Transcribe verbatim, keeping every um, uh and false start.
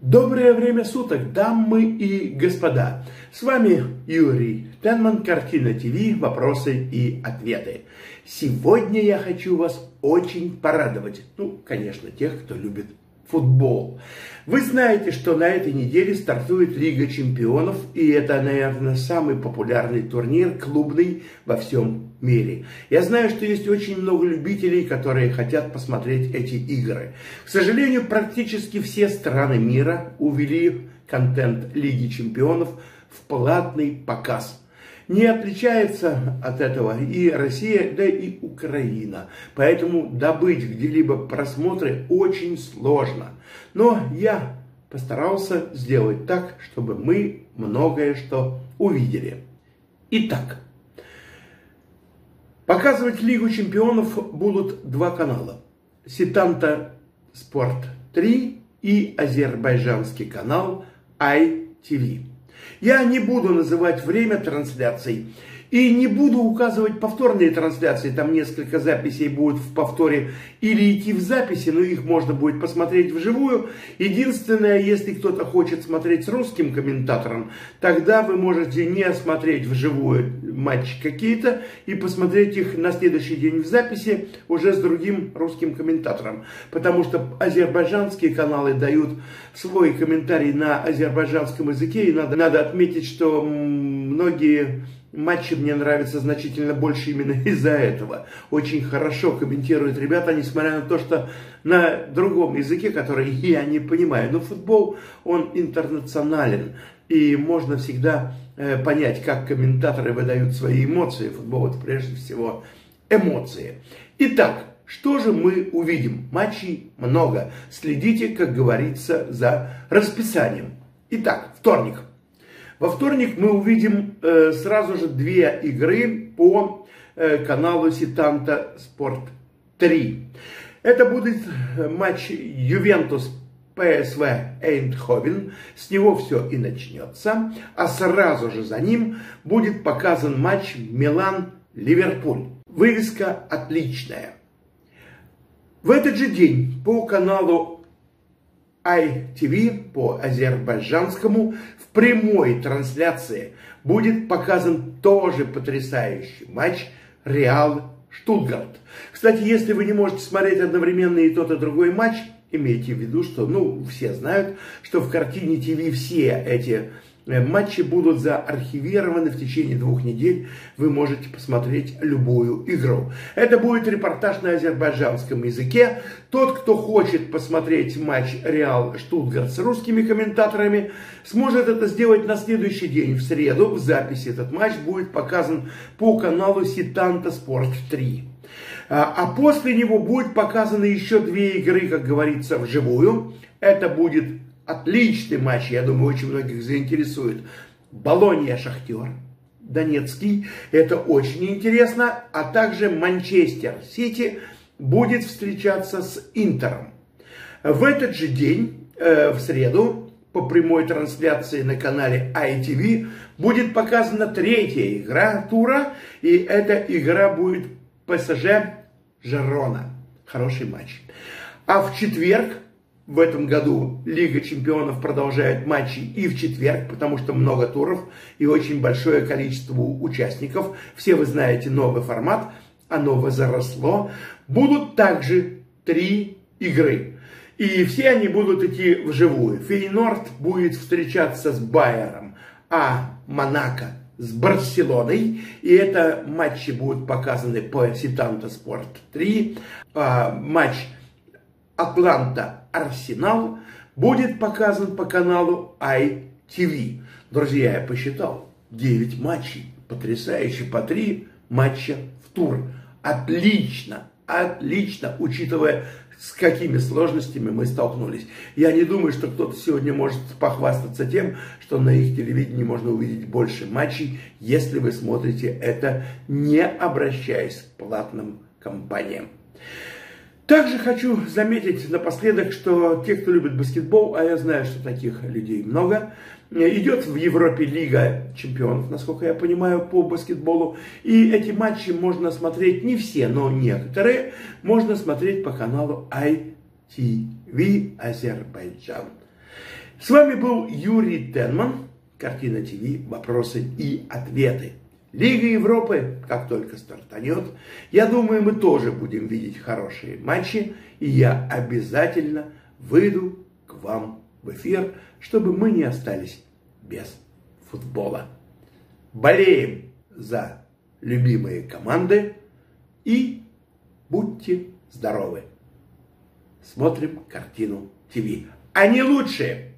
Доброе время суток, дамы и господа. С вами Юрий Тенман, Картина ТВ, вопросы и ответы. Сегодня я хочу вас очень порадовать. Ну, конечно, тех, кто любит футбол. Вы знаете, что на этой неделе стартует Лига Чемпионов, и это, наверное, самый популярный турнир клубный во всем мире. Я знаю, что есть очень много любителей, которые хотят посмотреть эти игры. К сожалению, практически все страны мира увели контент Лиги Чемпионов в платный показ. Не отличается от этого и Россия, да и Украина. Поэтому добыть где-либо просмотры очень сложно. Но я постарался сделать так, чтобы мы многое что увидели. Итак, показывать Лигу Чемпионов будут два канала. Сетанта Спорт три и азербайджанский канал ай ти ви. Я не буду называть время трансляций и не буду указывать повторные трансляции. Там несколько записей будут в повторе или идти в записи, но их можно будет посмотреть вживую. Единственное, если кто-то хочет смотреть с русским комментатором, тогда вы можете не смотреть вживую матчи какие-то и посмотреть их на следующий день в записи уже с другим русским комментатором. Потому что азербайджанские каналы дают свой комментарий на азербайджанском языке, и надо, надо отметить, что многие матчи мне нравятся значительно больше именно из-за этого. Очень хорошо комментируют ребята, несмотря на то, что на другом языке, который я не понимаю. Но футбол, он интернационален. И можно всегда э, понять, как комментаторы выдают свои эмоции. Футбол — это прежде всего эмоции. Итак, что же мы увидим? Матчей много. Следите, как говорится, за расписанием. Итак, вторник. Во вторник мы увидим э, сразу же две игры по э, каналу Сетанта Спорт три. Это будет матч Ювентус пэ эс вэ Эйндховен. С него все и начнется. А сразу же за ним будет показан матч Милан-Ливерпуль. Вывеска отличная. В этот же день по каналу ай ти ви, по азербайджанскому, в прямой трансляции будет показан тоже потрясающий матч Реал-Штутгарт. Кстати, если вы не можете смотреть одновременно и тот, и другой матч, имейте в виду, что, ну, все знают, что в Картине ТВ все эти матчи будут заархивированы в течение двух недель. Вы можете посмотреть любую игру. Это будет репортаж на азербайджанском языке. Тот, кто хочет посмотреть матч Реал Штутгарт с русскими комментаторами, сможет это сделать на следующий день, в среду. В записи этот матч будет показан по каналу Сетанта Спорт три. А после него будут показаны еще две игры, как говорится, вживую. Это будет отличный матч, я думаю, очень многих заинтересует. Болонья-Шахтер Донецкий, это очень интересно. А также Манчестер Сити будет встречаться с Интером. В этот же день, э, в среду, по прямой трансляции на канале ай ти ви, будет показана третья игра тура. И эта игра будет пэ эс жэ Жирона. Хороший матч. А в четверг, в этом году Лига Чемпионов продолжает матчи и в четверг, потому что много туров и очень большое количество участников. Все вы знаете новый формат, оно возросло. Будут также три игры. И все они будут идти вживую. Фейнорд будет встречаться с Байером, а Монако с Барселоной. И это матчи будут показаны по Сетанта Спорт три. А, матч Атланта-Арсенал будет показан по каналу ай ти ви. Друзья, я посчитал, девять матчей. Потрясающе, по три матча в тур. Отлично, отлично, учитывая, с какими сложностями мы столкнулись. Я не думаю, что кто-то сегодня может похвастаться тем, что на их телевидении можно увидеть больше матчей, если вы смотрите это, не обращаясь к платным компаниям. Также хочу заметить напоследок, что те, кто любит баскетбол, а я знаю, что таких людей много, идет в Европе Лига Чемпионов, насколько я понимаю, по баскетболу. И эти матчи можно смотреть, не все, но некоторые, можно смотреть по каналу ай ти ви Азербайджан. С вами был Юрий Тенман, Картина ТВ, вопросы и ответы. Лига Европы, как только стартанет, я думаю, мы тоже будем видеть хорошие матчи, и я обязательно выйду к вам в эфир, чтобы мы не остались без футбола. Болеем за любимые команды и будьте здоровы. Смотрим Картину ТВ. Они лучшие!